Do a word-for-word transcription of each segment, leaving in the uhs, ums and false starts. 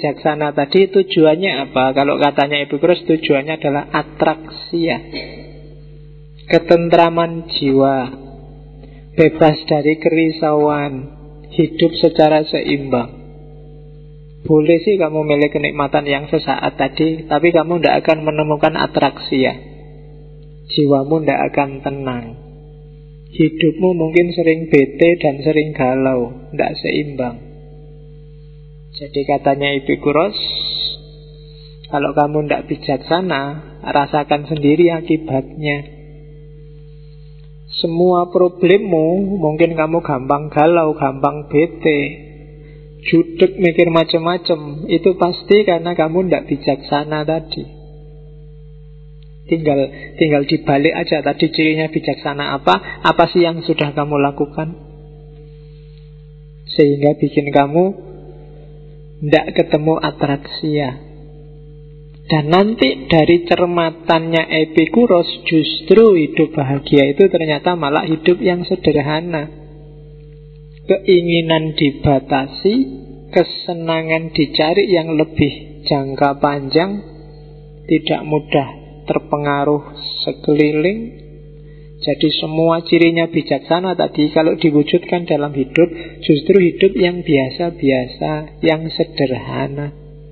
bijaksana tadi tujuannya apa? Kalau katanya Epikuros, tujuannya adalah atraksia, ketentraman jiwa, bebas dari kerisauan, hidup secara seimbang. Boleh sih kamu milih kenikmatan yang sesaat tadi, tapi kamu tidak akan menemukan atraksia. Jiwamu tidak akan tenang. Hidupmu mungkin sering bete dan sering galau, tidak seimbang. Jadi katanya Epikuros, kalau kamu tidak bijaksana, rasakan sendiri akibatnya. Semua problemmu, mungkin kamu gampang galau, gampang bete, judek mikir macam-macam, itu pasti karena kamu tidak bijaksana tadi. Tinggal tinggal dibalik aja tadi cirinya bijaksana apa, apa sih yang sudah kamu lakukan sehingga bikin kamu tidak ketemu atraksia. Dan nanti dari cermatannya Epikuros, justru hidup bahagia itu ternyata malah hidup yang sederhana. Keinginan dibatasi, kesenangan dicari yang lebih jangka panjang, tidak mudah terpengaruh sekeliling. Jadi semua cirinya bijaksana tadi kalau diwujudkan dalam hidup, justru hidup yang biasa-biasa, yang sederhana.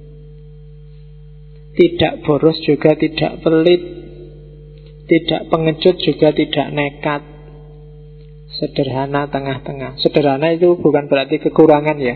Tidak boros juga tidak pelit, tidak pengecut juga tidak nekat. Sederhana tengah-tengah. Sederhana itu bukan berarti kekurangan ya.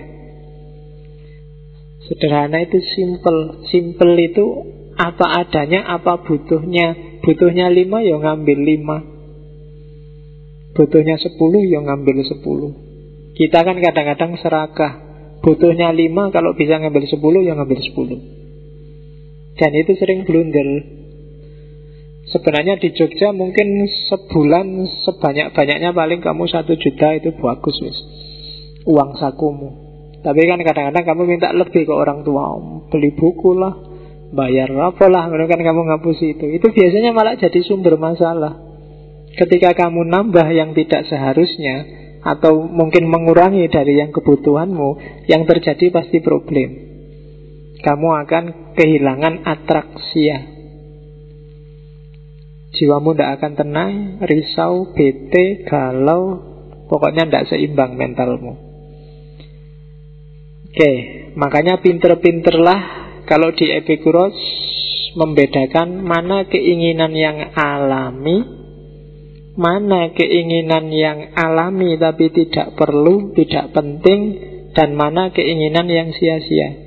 Sederhana itu simple. Simple itu apa adanya, apa butuhnya. Butuhnya lima, ya ngambil lima. Butuhnya sepuluh, ya ngambil sepuluh. Kita kan kadang-kadang serakah. Butuhnya lima, kalau bisa ngambil sepuluh, ya ngambil sepuluh. Dan itu sering blunder. Sebenarnya di Jogja mungkin sebulan sebanyak-banyaknya paling kamu satu juta itu bagus wis. Uang sakumu. Tapi kan kadang-kadang kamu minta lebih ke orang tua. Beli buku lah, bayar apa lah, kan kamu ngapusi itu. Itu biasanya malah jadi sumber masalah. Ketika kamu nambah yang tidak seharusnya, atau mungkin mengurangi dari yang kebutuhanmu, yang terjadi pasti problem. Kamu akan kehilangan atraksia. Jiwamu tidak akan tenang, risau, bete, galau, pokoknya tidak seimbang mentalmu. Oke, makanya pinter-pinterlah kalau di Epikuros membedakan mana keinginan yang alami, mana keinginan yang alami tapi tidak perlu, tidak penting, dan mana keinginan yang sia-sia.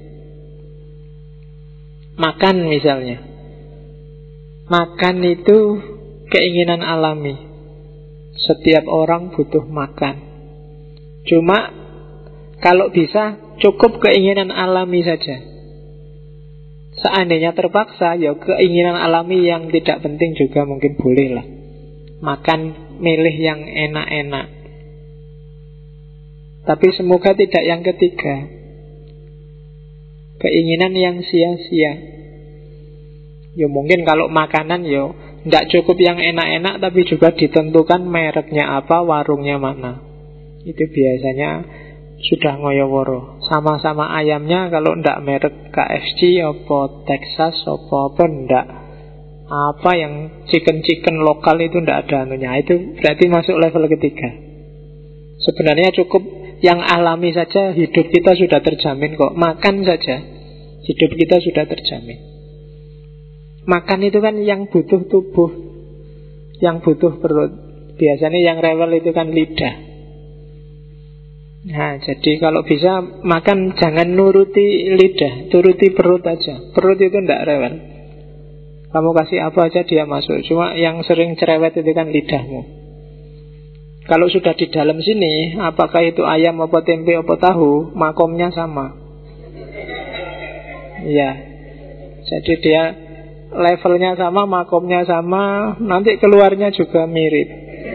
Makan misalnya. Makan itu keinginan alami. Setiap orang butuh makan. Cuma kalau bisa cukup keinginan alami saja. Seandainya terpaksa, ya keinginan alami yang tidak penting juga mungkin boleh lah. Makan milih yang enak-enak. Tapi semoga tidak yang ketiga, keinginan yang sia-sia. Ya mungkin kalau makanan ya tidak cukup yang enak-enak, tapi juga ditentukan mereknya apa, warungnya mana. Itu biasanya sudah ngoyoworo. Sama-sama ayamnya, kalau ndak merek K F C apa Texas apa apa ndak, apa yang chicken-chicken lokal itu ndak ada anunya. Itu berarti masuk level ketiga. Sebenarnya cukup yang alami saja, hidup kita sudah terjamin kok. Makan saja hidup kita sudah terjamin. Makan itu kan yang butuh tubuh, yang butuh perut. Biasanya yang rewel itu kan lidah. Nah, jadi kalau bisa makan jangan nuruti lidah, turuti perut aja. Perut itu tidak rewel. Kamu kasih apa aja dia masuk. Cuma yang sering cerewet itu kan lidahmu. Kalau sudah di dalam sini, apakah itu ayam apa tempe apa tahu, makomnya sama. Iya. Jadi dia levelnya sama, makomnya sama, nanti keluarnya juga mirip.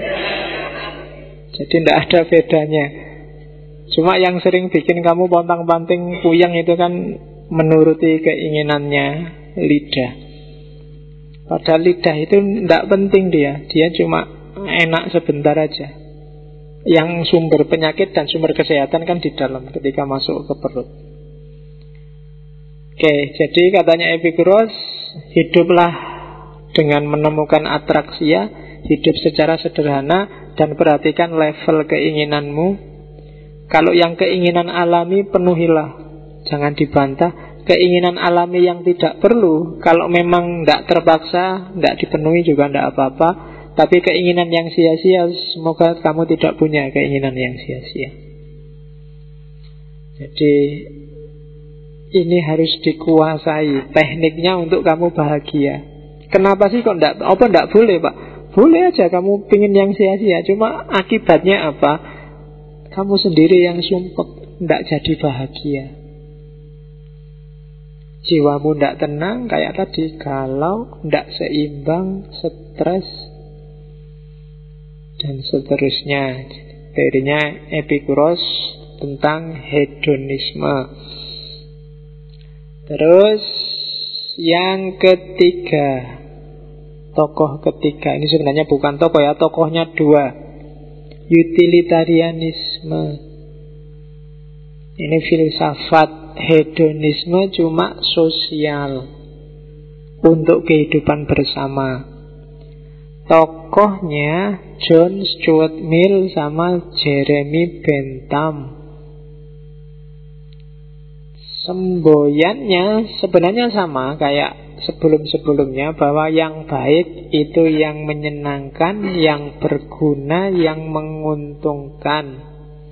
Jadi tidak ada bedanya. Cuma yang sering bikin kamu pontang-panting puyeng itu kan menuruti keinginannya lidah. Padahal lidah itu tidak penting dia. Dia cuma enak sebentar aja. Yang sumber penyakit dan sumber kesehatan kan di dalam ketika masuk ke perut. Oke, jadi katanya Epikuros, hiduplah dengan menemukan atraksia, hidup secara sederhana, dan perhatikan level keinginanmu. Kalau yang keinginan alami, penuhilah, jangan dibantah. Keinginan alami yang tidak perlu, kalau memang tidak terpaksa, tidak dipenuhi juga tidak apa-apa. Tapi keinginan yang sia-sia, semoga kamu tidak punya keinginan yang sia-sia. Jadi ini harus dikuasai tekniknya untuk kamu bahagia. Kenapa sih kok enggak, apa enggak boleh Pak? Boleh aja kamu pingin yang sia-sia, cuma akibatnya apa? Kamu sendiri yang sumpek, enggak jadi bahagia. Jiwamu enggak tenang, kayak tadi, galau, enggak seimbang, stres, dan seterusnya. Teorinya Epikuros tentang hedonisme. Terus yang ketiga, tokoh ketiga, ini sebenarnya bukan tokoh ya, tokohnya dua, utilitarianisme. Ini filsafat hedonisme cuma sosial, untuk kehidupan bersama. Tokohnya John Stuart Mill sama Jeremy Bentham. Semboyannya sebenarnya sama kayak sebelum-sebelumnya, bahwa yang baik itu yang menyenangkan, yang berguna, yang menguntungkan.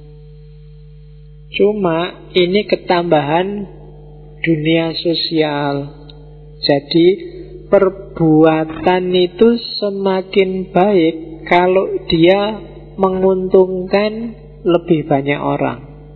Cuma ini ketambahan dunia sosial. Jadi perbuatan itu semakin baik kalau dia menguntungkan lebih banyak orang.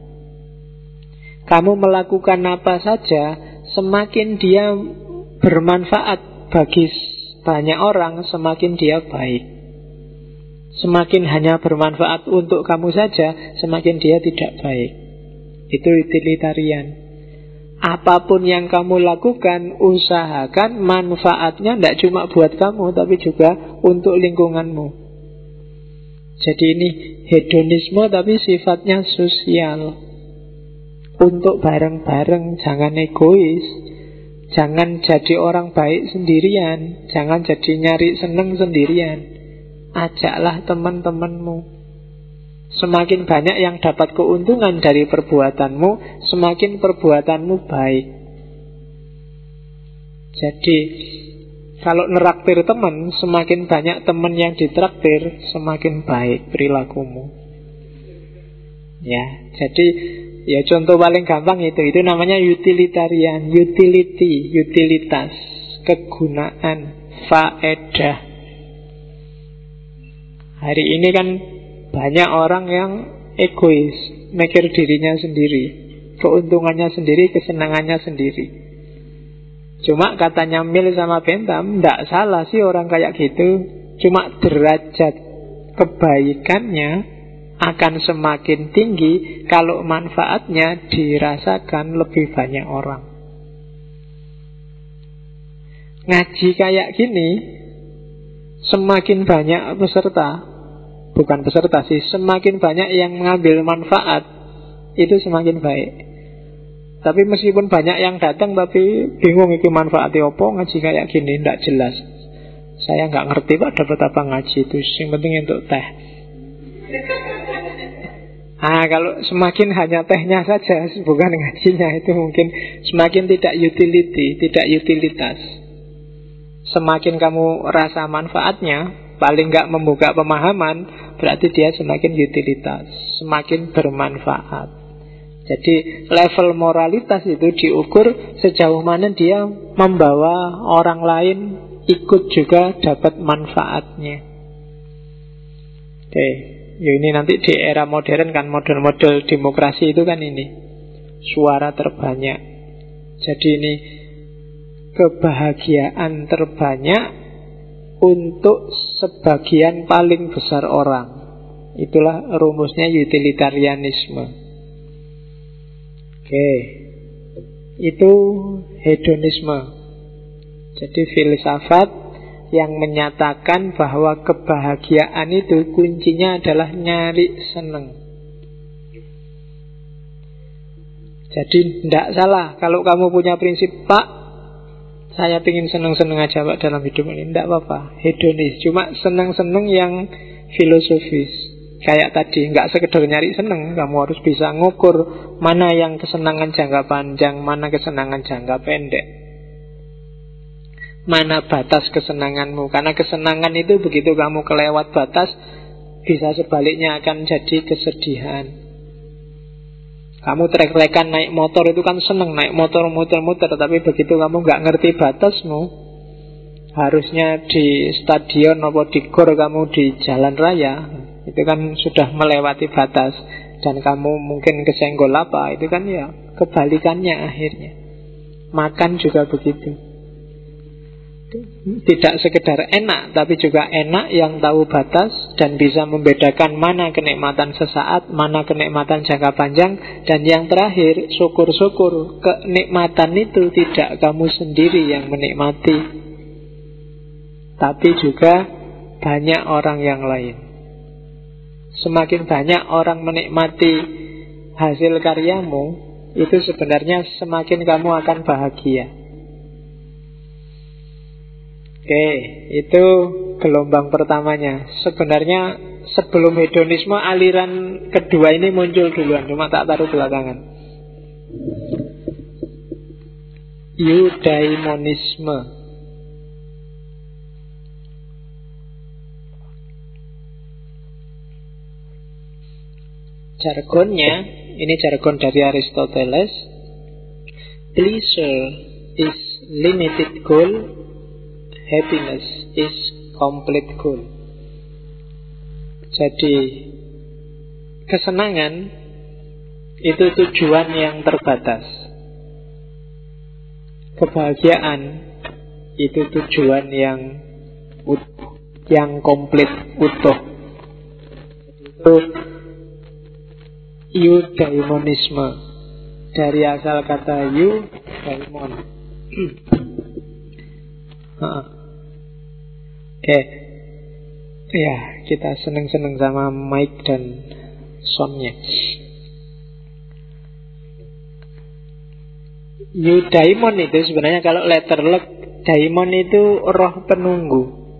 Kamu melakukan apa saja, semakin dia bermanfaat bagi banyak orang, semakin dia baik. Semakin hanya bermanfaat untuk kamu saja, semakin dia tidak baik. Itu utilitarian. Apapun yang kamu lakukan, usahakan manfaatnya tidak cuma buat kamu, tapi juga untuk lingkunganmu. Jadi ini hedonisme tapi sifatnya sosial. Untuk bareng-bareng, jangan egois. Jangan jadi orang baik sendirian. Jangan jadi nyari seneng sendirian. Ajaklah teman-temanmu. Semakin banyak yang dapat keuntungan dari perbuatanmu, semakin perbuatanmu baik. Jadi kalau neraktir teman, semakin banyak teman yang ditraktir, semakin baik perilakumu. Ya, jadi ya contoh paling gampang itu, itu namanya utilitarian, utility, utilitas, kegunaan, faedah. Hari ini kan banyak orang yang egois, mikir dirinya sendiri, keuntungannya sendiri, kesenangannya sendiri. Cuma katanya Mill sama Bentham, tidak salah sih orang kayak gitu. Cuma derajat kebaikannya akan semakin tinggi kalau manfaatnya dirasakan lebih banyak orang. Ngaji kayak gini, semakin banyak peserta, bukan peserta sih, semakin banyak yang mengambil manfaat, itu semakin baik. Tapi meskipun banyak yang datang tapi bingung iki manfaatnya apa, ngaji kayak gini tidak jelas. Saya nggak ngerti Pak dapat apa ngaji itu, yang penting untuk teh. Ah, kalau semakin hanya tehnya saja, bukan ngajinya, itu mungkin semakin tidak utility, tidak utilitas. Semakin kamu rasa manfaatnya, paling nggak membuka pemahaman, berarti dia semakin utilitas, semakin bermanfaat. Jadi level moralitas itu diukur sejauh mana dia membawa orang lain ikut juga dapat manfaatnya. Oke, ya ini nanti di era modern kan, model-model demokrasi itu kan ini suara terbanyak. Jadi ini kebahagiaan terbanyak untuk sebagian paling besar orang. Itulah rumusnya utilitarianisme. Oke, itu hedonisme. Jadi filsafat yang menyatakan bahwa kebahagiaan itu kuncinya adalah nyari seneng. Jadi tidak salah kalau kamu punya prinsip, Pak, saya ingin seneng-seneng aja Pak dalam hidup ini. Tidak apa-apa, hedonis. Cuma seneng-seneng yang filosofis. Kayak tadi, nggak sekedar nyari seneng. Kamu harus bisa ngukur mana yang kesenangan jangka panjang, mana kesenangan jangka pendek, mana batas kesenanganmu. Karena kesenangan itu begitu kamu kelewat batas, bisa sebaliknya akan jadi kesedihan. Kamu trek-trekan naik motor itu kan seneng, naik motor muter-muter. Tapi begitu kamu nggak ngerti batasmu, harusnya di stadion atau di gor, kamu di jalan raya, itu kan sudah melewati batas. Dan kamu mungkin kesenggol apa, itu kan ya kebalikannya akhirnya. Makan juga begitu. Tidak sekedar enak, tapi juga enak yang tahu batas dan bisa membedakan mana kenikmatan sesaat, mana kenikmatan jangka panjang. Dan yang terakhir, syukur-syukur kenikmatan itu tidak kamu sendiri yang menikmati, tapi juga banyak orang yang lain. Semakin banyak orang menikmati hasil karyamu, itu sebenarnya semakin kamu akan bahagia. Oke, itu gelombang pertamanya. Sebenarnya sebelum hedonisme, aliran kedua ini muncul duluan, cuma tak taruh belakangan. Eudaimonisme. Jargonnya, ini jargon dari Aristoteles. Pleasure is limited goal, happiness is complete goal. Jadi kesenangan itu tujuan yang terbatas, kebahagiaan itu tujuan yang utuh, yang komplit, utuh. Itu eudaimonisme, dari asal kata eudaimon. Oke, ya kita seneng-seneng sama mic dan soundnya. Eudaimon itu sebenarnya kalau letter luck, daimon itu roh penunggu.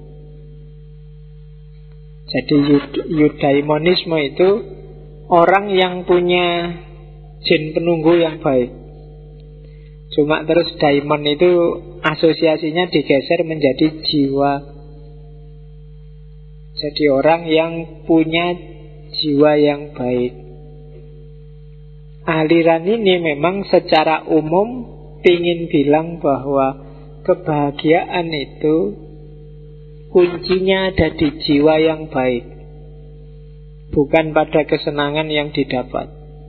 Jadi eudaimonisme itu orang yang punya jin penunggu yang baik. Cuma terus daimon itu asosiasinya digeser menjadi jiwa. Jadi orang yang punya jiwa yang baik. Aliran ini memang secara umum ingin bilang bahwa kebahagiaan itu kuncinya ada di jiwa yang baik, bukan pada kesenangan yang didapat.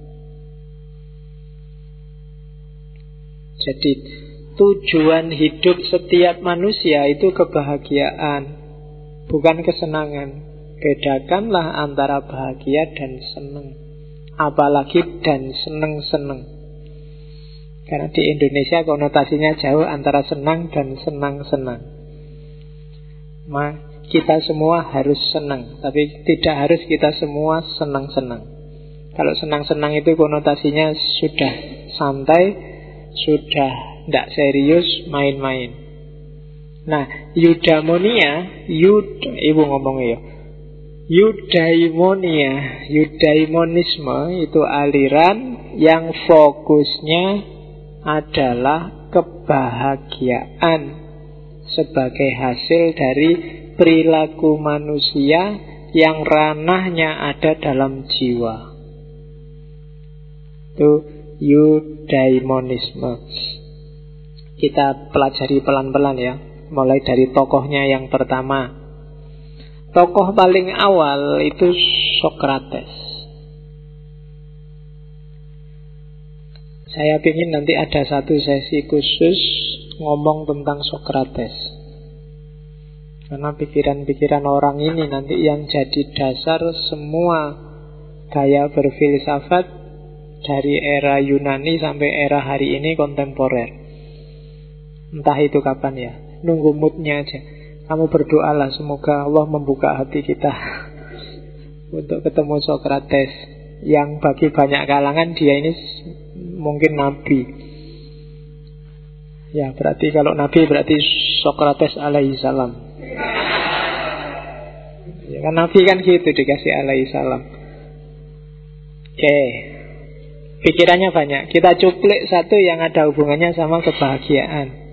Jadi tujuan hidup setiap manusia itu kebahagiaan, bukan kesenangan. Bedakanlah antara bahagia dan senang, apalagi dan senang-senang. Karena di Indonesia konotasinya jauh antara senang dan senang-senang. Ma, kita semua harus senang, tapi tidak harus kita semua senang-senang. Kalau senang-senang itu konotasinya sudah santai, sudah tidak serius, main-main. Nah, eudaimonia, eud, ibu ngomong ya, eudaimonia, eudaimonisme itu aliran yang fokusnya adalah kebahagiaan sebagai hasil dari perilaku manusia yang ranahnya ada dalam jiwa. Itu eudaimonisme. Kita pelajari pelan-pelan ya, mulai dari tokohnya yang pertama. Tokoh paling awal itu Sokrates. Saya ingin nanti ada satu sesi khusus ngomong tentang Sokrates, karena pikiran-pikiran orang ini nanti yang jadi dasar semua gaya berfilsafat dari era Yunani sampai era hari ini kontemporer. Entah itu kapan ya, nunggu moodnya aja. Kamu berdoalah semoga Allah membuka hati kita untuk ketemu Sokrates, yang bagi banyak kalangan dia ini mungkin nabi. Ya, berarti kalau nabi berarti Sokrates alaihi salam. Ya kan nabi kan gitu dikasih alaihi salam. Oke. Pikirannya banyak. Kita cuplik satu yang ada hubungannya sama kebahagiaan.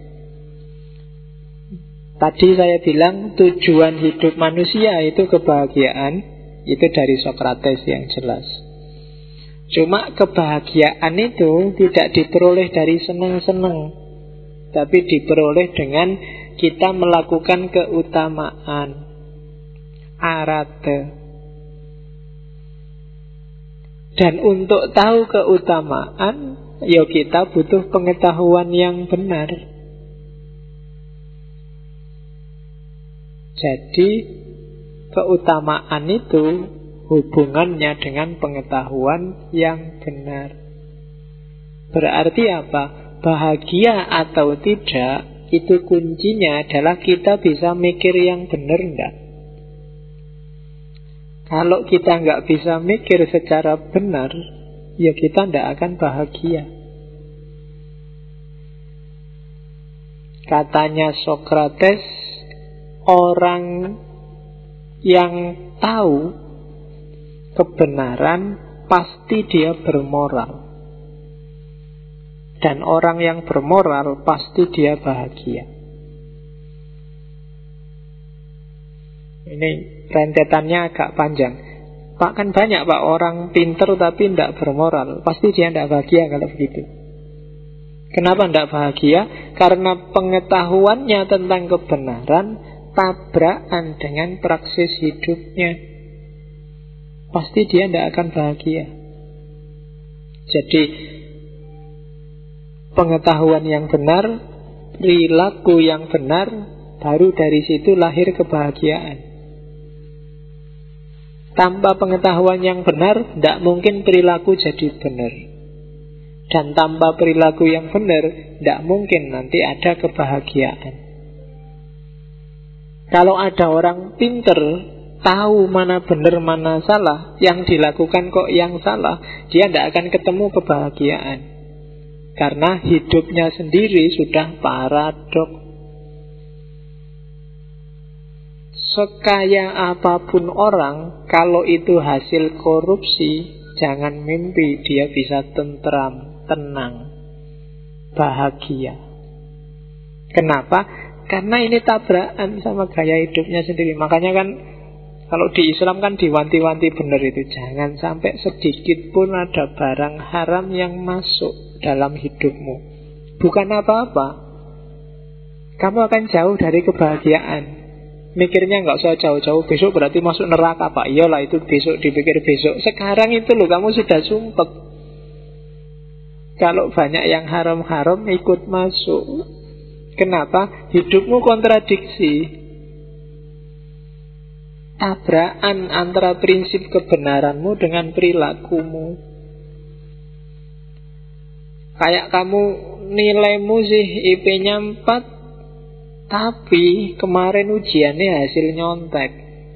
Tadi saya bilang tujuan hidup manusia itu kebahagiaan. Itu dari Sokrates yang jelas. Cuma kebahagiaan itu tidak diperoleh dari senang-senang, tapi diperoleh dengan kita melakukan keutamaan, arate. Dan untuk tahu keutamaan, ya kita butuh pengetahuan yang benar. Jadi keutamaan itu hubungannya dengan pengetahuan yang benar. Berarti apa? Bahagia atau tidak, itu kuncinya adalah kita bisa mikir yang benar enggak. Kalau kita nggak bisa mikir secara benar, ya kita tidak akan bahagia. Katanya Sokrates, orang yang tahu kebenaran pasti dia bermoral. Dan orang yang bermoral pasti dia bahagia. Ini rentetannya agak panjang. Pak, kan banyak Pak orang pinter tapi tidak bermoral. Pasti dia tidak bahagia kalau begitu. Kenapa tidak bahagia? Karena pengetahuannya tentang kebenaran tabrakan dengan praksis hidupnya. Pasti dia tidak akan bahagia. Jadi pengetahuan yang benar, perilaku yang benar, baru dari situ lahir kebahagiaan. Tanpa pengetahuan yang benar, tidak mungkin perilaku jadi benar. Dan tanpa perilaku yang benar, tidak mungkin nanti ada kebahagiaan. Kalau ada orang pinter, tahu mana benar mana salah, yang dilakukan kok yang salah, dia tidak akan ketemu kebahagiaan. Karena hidupnya sendiri sudah paradok. Sekaya apapun orang, kalau itu hasil korupsi, jangan mimpi dia bisa tentram, tenang, bahagia. Kenapa? Karena ini tabrakan sama gaya hidupnya sendiri. Makanya kan kalau di Islam kan diwanti-wanti benar itu. Jangan sampai sedikit pun ada barang haram yang masuk dalam hidupmu. Bukan apa-apa, kamu akan jauh dari kebahagiaan. Mikirnya nggak usah jauh-jauh, besok berarti masuk neraka Pak. Iyalah itu besok, dipikir besok. Sekarang itu loh kamu sudah sumpek. Kalau banyak yang haram-haram ikut masuk. Kenapa? Hidupmu kontradiksi. Tabrakan antara prinsip kebenaranmu dengan perilakumu. Kayak kamu nilaimu sih I P-nya empat, tapi kemarin ujiannya hasil nyontek.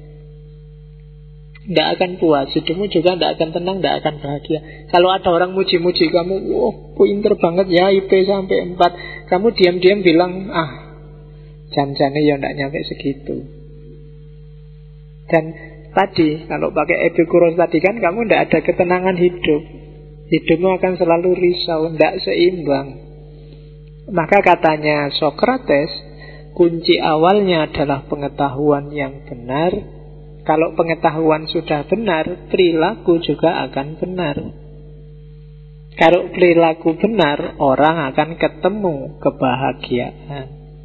Tidak akan puas, hidupmu juga tidak akan tenang, tidak akan bahagia. Kalau ada orang muji-muji kamu, wah pinter banget ya I P sampai empat, kamu diam-diam bilang, ah jan-jannya ya tidak nyampe segitu. Dan tadi, kalau pakai Epikuros tadi kan, kamu tidak ada ketenangan hidup. Hidupmu akan selalu risau, tidak seimbang. Maka katanya Sokrates, kunci awalnya adalah pengetahuan yang benar. Kalau pengetahuan sudah benar, perilaku juga akan benar. Kalau perilaku benar, orang akan ketemu kebahagiaan.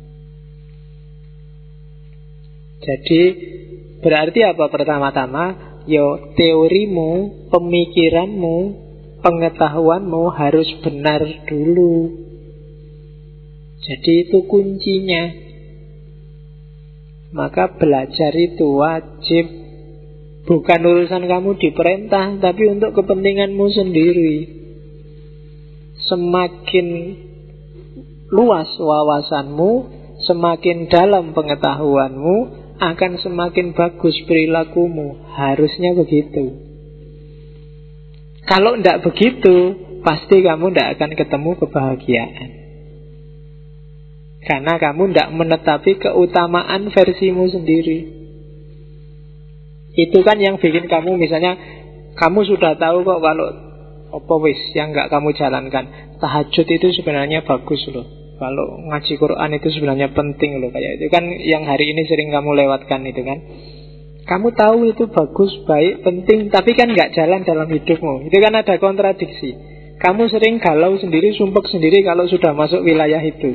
Jadi berarti apa pertama-tama? Yo, teorimu, pemikiranmu, pengetahuanmu harus benar dulu. Jadi itu kuncinya. Maka belajar itu wajib. Bukan urusan kamu diperintah, tapi untuk kepentinganmu sendiri. Semakin luas wawasanmu, semakin dalam pengetahuanmu, akan semakin bagus perilakumu. Harusnya begitu. Kalau tidak begitu, pasti kamu tidak akan ketemu kebahagiaan. Karena kamu tidak menetapi keutamaan versimu sendiri. Itu kan yang bikin kamu, misalnya kamu sudah tahu kok kalau apa wis yang nggak kamu jalankan. Tahajud itu sebenarnya bagus loh. Kalau ngaji Quran itu sebenarnya penting loh. Kayak itu kan yang hari ini sering kamu lewatkan itu kan. Kamu tahu itu bagus, baik, penting, tapi kan nggak jalan dalam hidupmu. Itu kan ada kontradiksi. Kamu sering galau sendiri, sumpek sendiri kalau sudah masuk wilayah itu.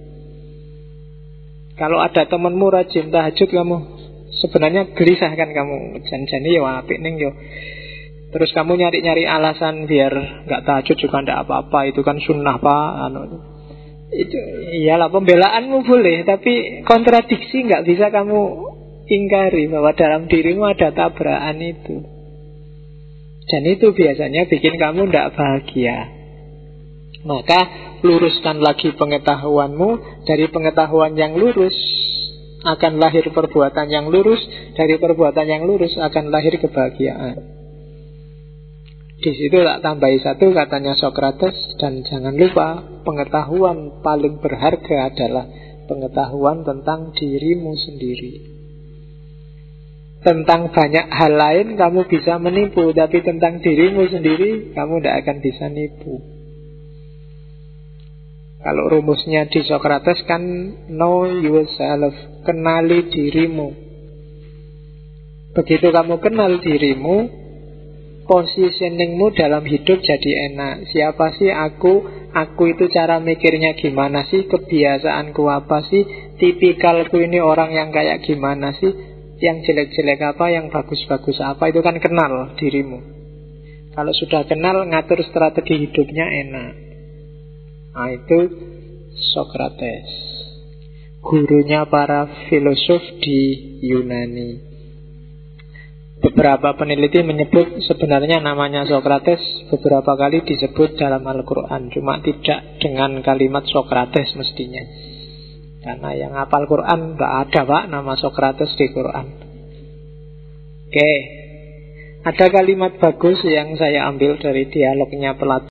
Kalau ada temanmu rajin tahajud, kamu sebenarnya gelisah kan kamu. Jan-jan ya apik ning yo. Terus kamu nyari-nyari alasan biar nggak tahajud juga ndak apa-apa. Itu kan sunnah pak. Anu, itu iyalah pembelaanmu boleh, tapi kontradiksi nggak bisa kamu ingkari bahwa dalam dirimu ada tabrakan itu. Dan itu biasanya bikin kamu tidak bahagia. Maka luruskan lagi pengetahuanmu. Dari pengetahuan yang lurus akan lahir perbuatan yang lurus. Dari perbuatan yang lurus akan lahir kebahagiaan. Di situ tak tambahi satu, katanya Sokrates. Dan jangan lupa, pengetahuan paling berharga adalah pengetahuan tentang dirimu sendiri. Tentang banyak hal lain kamu bisa menipu, tapi tentang dirimu sendiri kamu tidak akan bisa nipu. Kalau rumusnya di Sokrates kan know yourself, kenali dirimu. Begitu kamu kenal dirimu, positioningmu dalam hidup jadi enak. Siapa sih aku? Aku itu cara mikirnya gimana sih? Kebiasaanku apa sih? Tipikalku ini orang yang kayak gimana sih? Yang jelek-jelek apa, yang bagus-bagus apa, itu kan kenal dirimu. Kalau sudah kenal, ngatur strategi hidupnya enak. Nah itu Sokrates, gurunya para filosof di Yunani. Beberapa peneliti menyebut sebenarnya namanya Sokrates beberapa kali disebut dalam Al-Quran, cuma tidak dengan kalimat Sokrates mestinya. Karena yang hafal Quran nggak ada pak nama Sokrates di Quran. Oke, ada kalimat bagus yang saya ambil dari dialognya Plato.